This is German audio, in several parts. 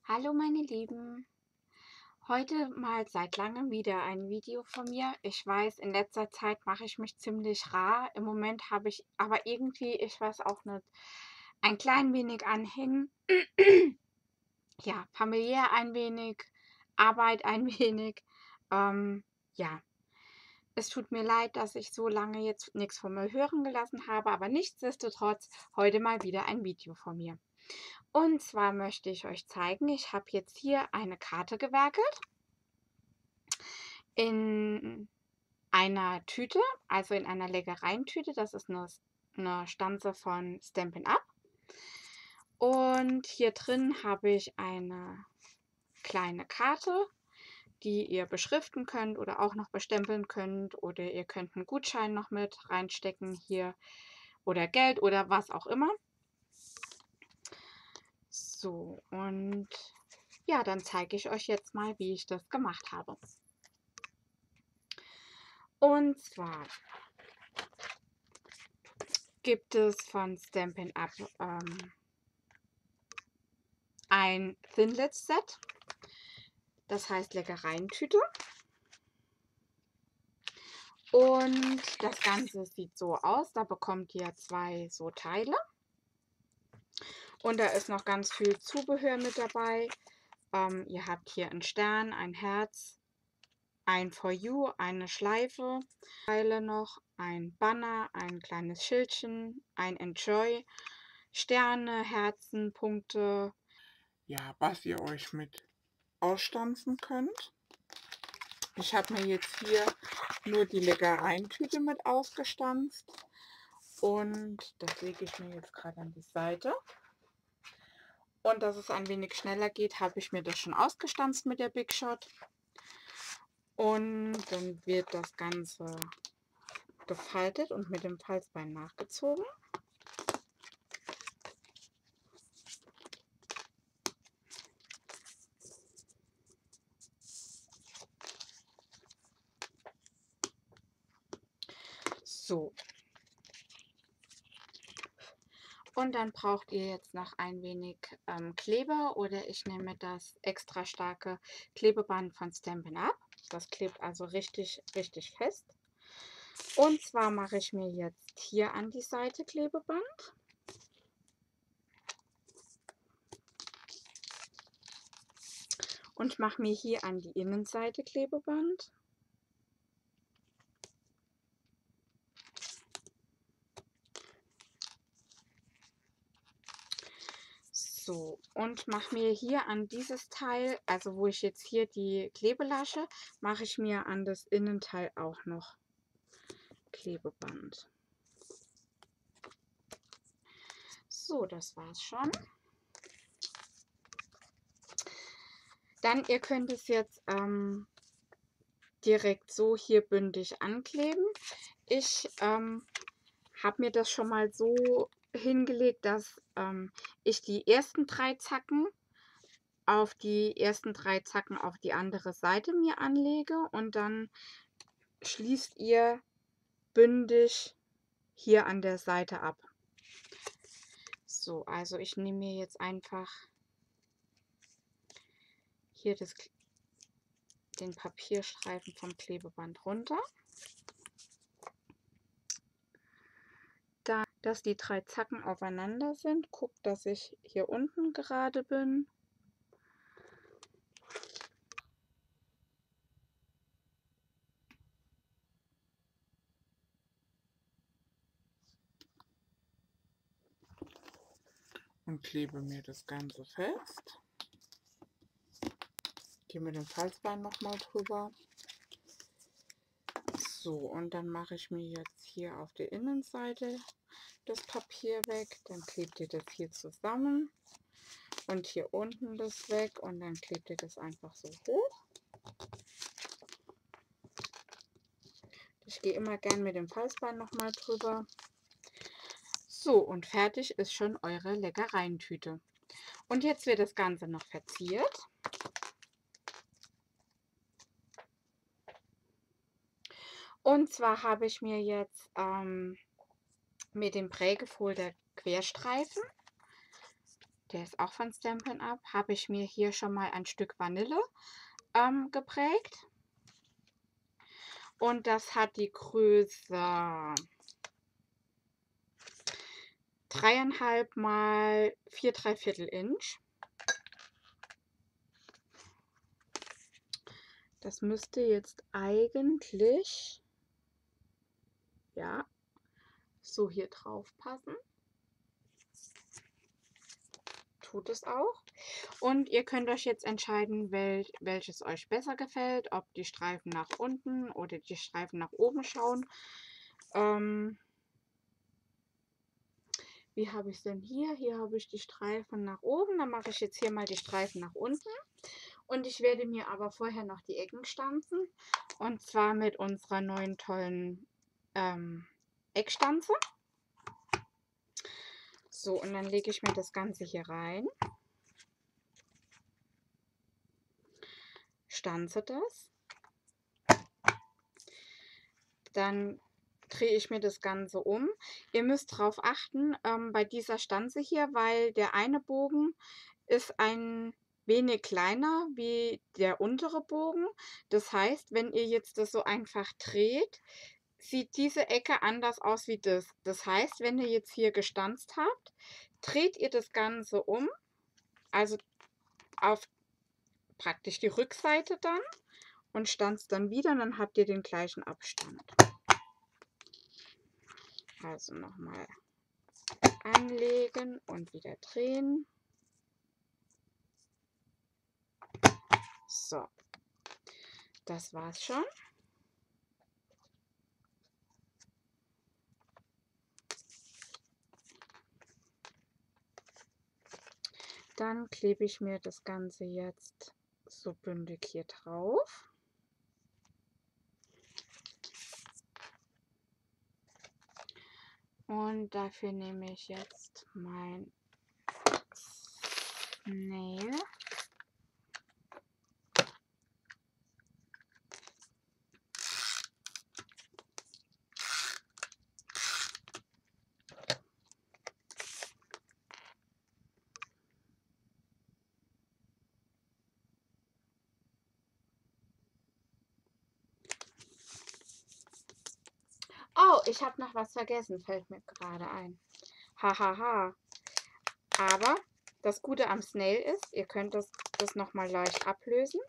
Hallo meine Lieben, heute mal seit langem wieder ein Video von mir. Ich weiß, in letzter Zeit mache ich mich ziemlich rar. Im Moment habe ich aber irgendwie, ich weiß auch nicht, ein klein wenig anhängen. Ja, familiär ein wenig, Arbeit ein wenig. Ja, es tut mir leid, dass ich so lange jetzt nichts von mir hören gelassen habe, aber nichtsdestotrotz heute mal wieder ein Video von mir. Und zwar möchte ich euch zeigen, ich habe jetzt hier eine Karte gewerkelt in einer Tüte, also in einer Leckereientüte. Das ist eine Stanze von Stampin' Up. Und hier drin habe ich eine kleine Karte, die ihr beschriften könnt oder auch noch bestempeln könnt. Oder ihr könnt einen Gutschein noch mit reinstecken hier oder Geld oder was auch immer. So, und ja, dann zeige ich euch jetzt mal, wie ich das gemacht habe. Und zwar gibt es von Stampin' Up ein Thinlit Set, das heißt Leckereientüte. Und das Ganze sieht so aus, da bekommt ihr zwei so Teile. Und da ist noch ganz viel Zubehör mit dabei. Ihr habt hier einen Stern, ein Herz, ein For You, eine Schleife, Teile noch, ein Banner, ein kleines Schildchen, ein Enjoy, Sterne, Herzen, Punkte. Ja, was ihr euch mit ausstanzen könnt. Ich habe mir jetzt hier nur die Leckereientüte mit ausgestanzt und das lege ich mir jetzt gerade an die Seite. Und dass es ein wenig schneller geht, habe ich mir das schon ausgestanzt mit der Big Shot. Und dann wird das Ganze gefaltet und mit dem Falzbein nachgezogen. So. Und dann braucht ihr jetzt noch ein wenig Kleber oder ich nehme das extra starke Klebeband von Stampin' Up. Das klebt also richtig, richtig fest. Und zwar mache ich mir jetzt hier an die Seite Klebeband. Und mache mir hier an die Innenseite Klebeband. So, und mache mir hier an dieses Teil, also wo ich jetzt hier die Klebelasche, mache ich mir an das Innenteil auch noch Klebeband. So, das war's schon. Dann, ihr könnt es jetzt direkt so hier bündig ankleben. Ich habe mir das schon mal so hingelegt, dass ich die ersten 3 Zacken auf die andere Seite mir anlege und dann schließt ihr bündig hier an der Seite ab. So, also ich nehme mir jetzt einfach hier den Papierstreifen vom Klebeband runter. Dann, dass die 3 Zacken aufeinander sind. Guckt, dass ich hier unten gerade bin. Und klebe mir das Ganze fest. Gehe mit dem Falzbein nochmal drüber. So, und dann mache ich mir jetzt hier auf der Innenseite das Papier weg. Dann klebt ihr das hier zusammen. Und hier unten das weg. Und dann klebt ihr das einfach so hoch. Ich gehe immer gern mit dem Falzbein nochmal drüber. So, und fertig ist schon eure Leckereientüte. Und jetzt wird das Ganze noch verziert. Und zwar habe ich mir jetzt mit dem Prägefolder Querstreifen Der ist auch von Stampin' Up. Habe ich mir hier schon mal ein Stück Vanille geprägt. Und das hat die Größe 3,5 mal 4 3/4 Inch. Das müsste jetzt eigentlich, ja, so hier drauf passen. Tut es auch. Und ihr könnt euch jetzt entscheiden, welches euch besser gefällt, ob die Streifen nach unten oder die Streifen nach oben schauen. Wie habe ich es denn hier? Hier habe ich die Streifen nach oben. Dann mache ich jetzt hier mal die Streifen nach unten. Und ich werde mir aber vorher noch die Ecken stanzen. Und zwar mit unserer neuen tollen Eckstanze. So, und dann lege ich mir das Ganze hier rein. Stanze das. Dann drehe ich mir das Ganze um. Ihr müsst darauf achten bei dieser Stanze hier, weil der eine Bogen ist ein wenig kleiner wie der untere Bogen. Das heißt, wenn ihr jetzt das so einfach dreht, sieht diese Ecke anders aus wie das. Das heißt, wenn ihr jetzt hier gestanzt habt, dreht ihr das Ganze um, also auf praktisch die Rückseite dann und stanzt dann wieder, und dann habt ihr den gleichen Abstand. Also nochmal anlegen und wieder drehen. So, das war's schon. Dann klebe ich mir das Ganze jetzt so bündig hier drauf. Und dafür nehme ich jetzt mein Snail. Oh, ich habe noch was vergessen, fällt mir gerade ein. Hahaha. Aber das Gute am Snail ist, ihr könnt das nochmal leicht ablösen.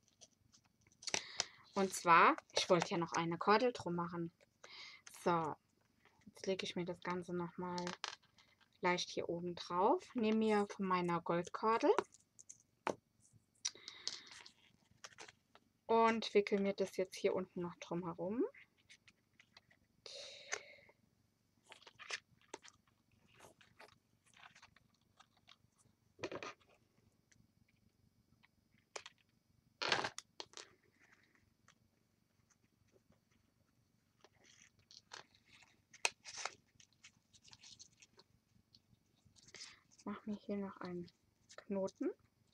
Und zwar, ich wollte ja noch eine Kordel drum machen. So, jetzt lege ich mir das Ganze nochmal leicht hier oben drauf. Nehme mir von meiner Goldkordel und wickel mir das jetzt hier unten noch drum herum. Mache mir hier noch einen Knoten.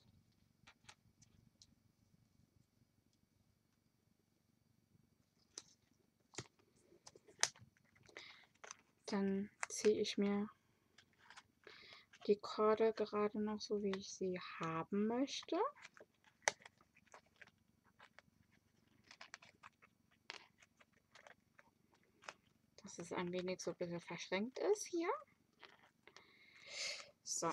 Dann ziehe ich mir die Kordel gerade noch so, wie ich sie haben möchte. Dass es ein wenig so ein bisschen verschränkt ist hier. So.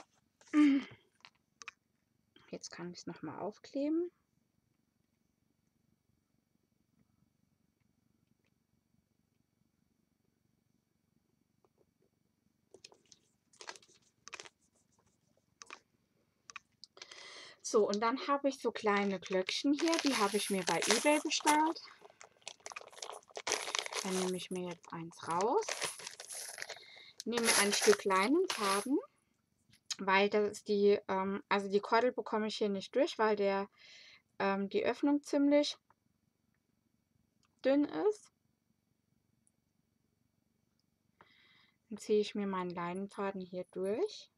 Jetzt kann ich es nochmal aufkleben. So, und dann habe ich so kleine Glöckchen hier, die habe ich mir bei eBay bestellt. Dann nehme ich mir jetzt eins raus. Nehme ein Stück Leinenfaden, weil das ist also die Kordel bekomme ich hier nicht durch, weil die Öffnung ziemlich dünn ist. Dann ziehe ich mir meinen Leinenfaden hier durch.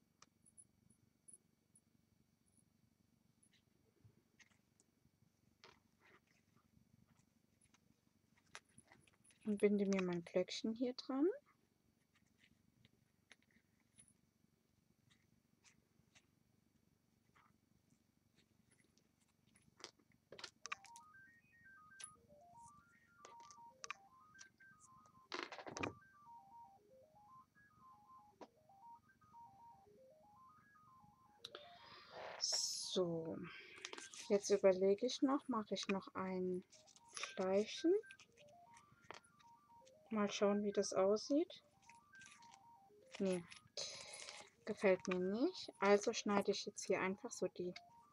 Und binde mir mein Glöckchen hier dran. So, jetzt überlege ich noch, mache ich noch ein Schleifchen. Mal schauen, wie das aussieht. Nee, gefällt mir nicht. Also schneide ich jetzt hier einfach so die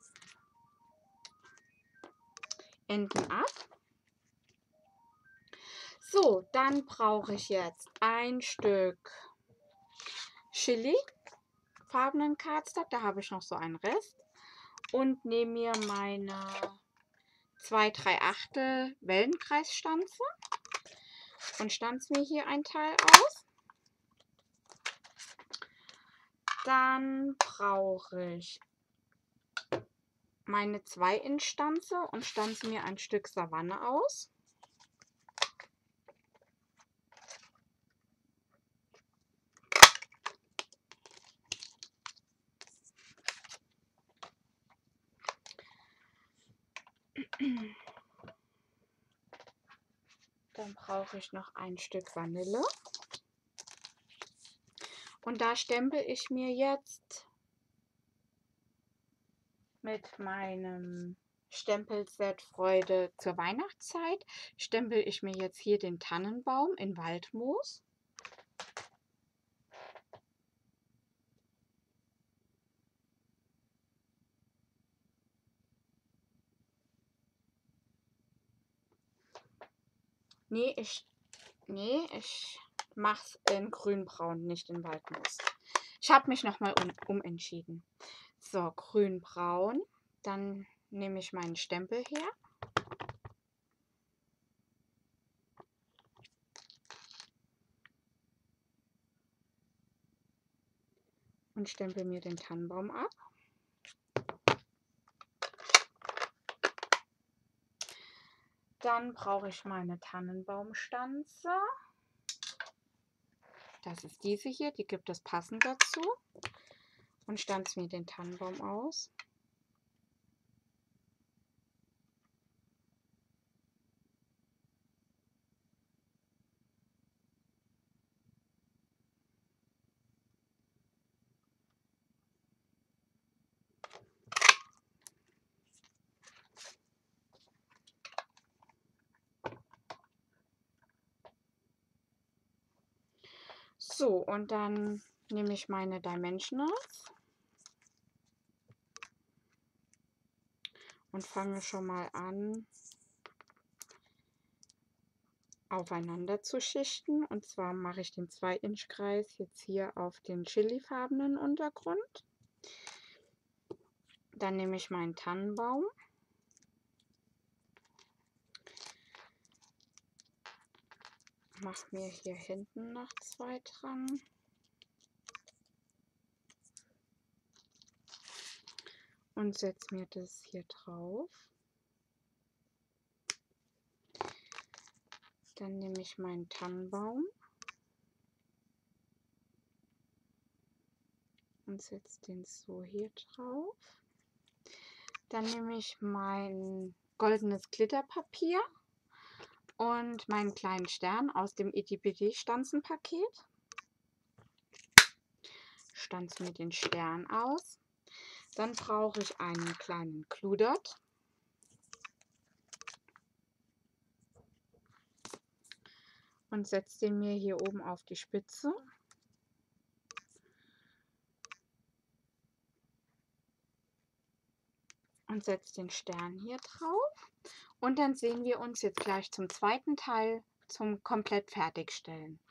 Enden ab. So, dann brauche ich jetzt ein Stück Chili, farbenen Cardstock. Da habe ich noch so einen Rest. Und nehme mir meine 2/3 Wellenkreisstanze und stanze mir hier ein Teil aus. Dann brauche ich meine 2 Inch Stanze und stanze mir ein Stück Savanne aus. Dann brauche ich noch ein Stück Vanille. Und da stempel ich mir jetzt mit meinem Stempelset Freude zur Weihnachtszeit, stempel ich mir jetzt hier den Tannenbaum in Waldmoos. Nee, ich mache es in grünbraun, nicht in Waldmoos. Ich habe mich nochmal umentschieden. So, grünbraun. Dann nehme ich meinen Stempel her. Und stempel mir den Tannenbaum ab. Dann brauche ich meine Tannenbaumstanze. Das ist diese hier, die gibt es passend dazu. Und stanze mir den Tannenbaum aus. So, und dann nehme ich meine Dimensionals und fange schon mal an, aufeinander zu schichten. Und zwar mache ich den 2 Inch Kreis jetzt hier auf den chilifarbenen Untergrund. Dann nehme ich meinen Tannenbaum. Mache mir hier hinten noch 2 dran. Und setze mir das hier drauf. Dann nehme ich meinen Tannenbaum und setze den so hier drauf. Dann nehme ich mein goldenes Glitterpapier und meinen kleinen Stern aus dem Itty-Bitty-Stanzenpaket. Stanze mir den Stern aus. Dann brauche ich einen kleinen Clue-Dot. Und setze den mir hier oben auf die Spitze. Und setze den Stern hier drauf. Und dann sehen wir uns jetzt gleich zum zweiten Teil zum komplett fertigstellen.